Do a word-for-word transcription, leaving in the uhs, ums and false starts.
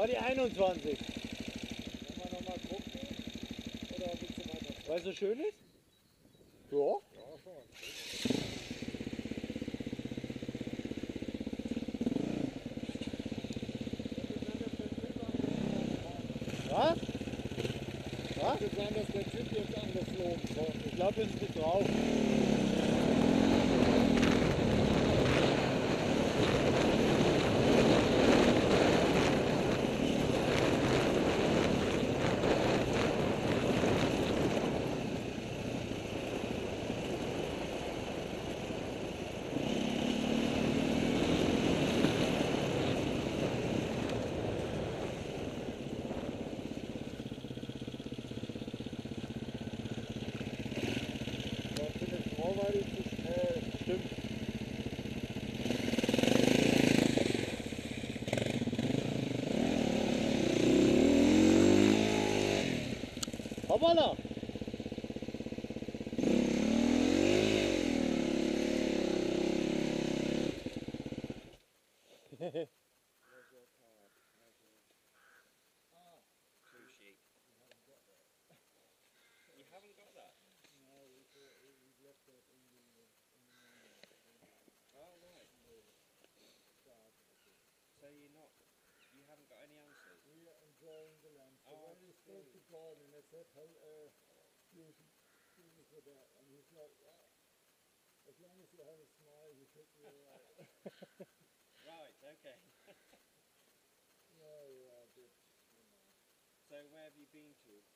War die einundzwanzig. Wollen wir nochmal gucken? Oder willst du weiter? Weil es so schön ist? Ja. Ja, schon. Was? Was? Könnte sein, dass der Typ jetzt angeflogen kommt. Ich glaube, wir sind jetzt drauf. War die zu schnell. Stimmt. Hoppala! Two sheep. You haven't got that? No, we, we left that in the, in the Oh, right. start. So you're not, you haven't got any answers? We are enjoying the land. So Oh, when we spoke to Gordon, I said, hey, uh, you should do this or that. And he's like, yeah, as long as you have a smile, you should be alright. Right, okay. Yeah, yeah, I did, you know. So where have you been to?